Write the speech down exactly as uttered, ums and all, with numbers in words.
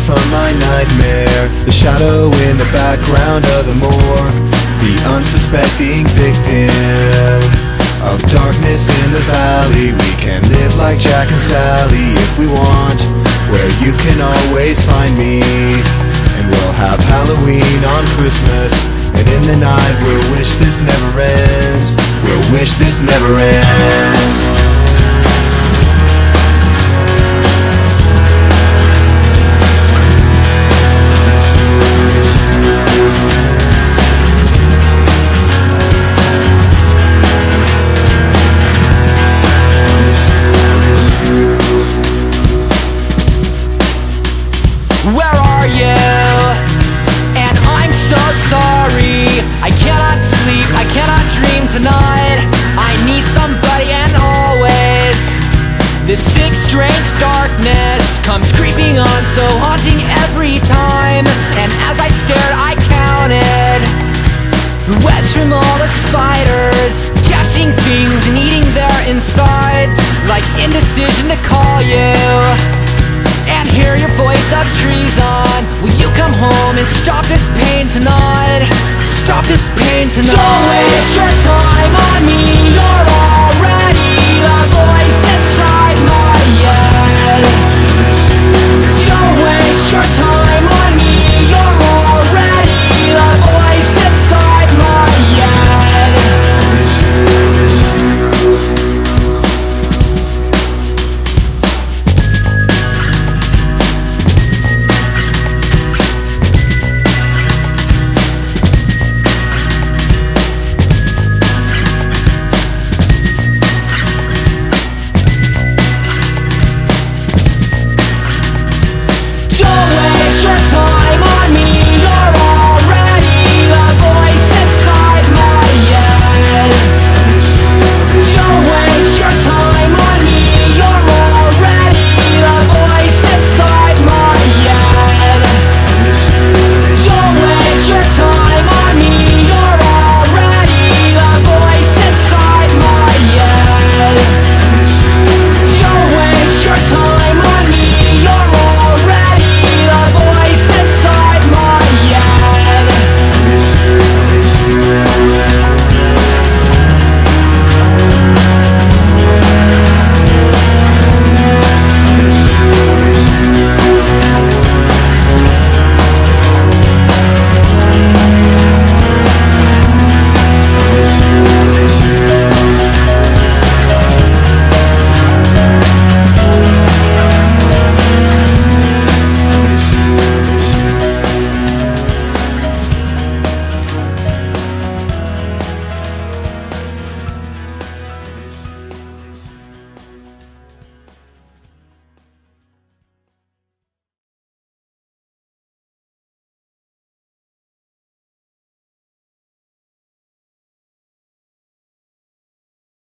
from my nightmare, the shadow in the background of the morgue, the unsuspecting victim of darkness in the valley. We can live like Jack and Sally if we want, where you can always find me. And we'll have Halloween on Christmas, and in the night we'll wish this never ends. We'll wish this never ends. Where are you? And I'm so sorry. I cannot sleep, I cannot dream tonight. I need somebody, and always this sick, strange darkness comes creeping on, so haunting every time. And as I stared, I counted the webs from all the spiders, catching things and eating their insides, like indecision to call you and hear your voice of treason. Will you come home and stop this pain tonight? Stop this pain tonight. Don't waste your time on me. You're already the voice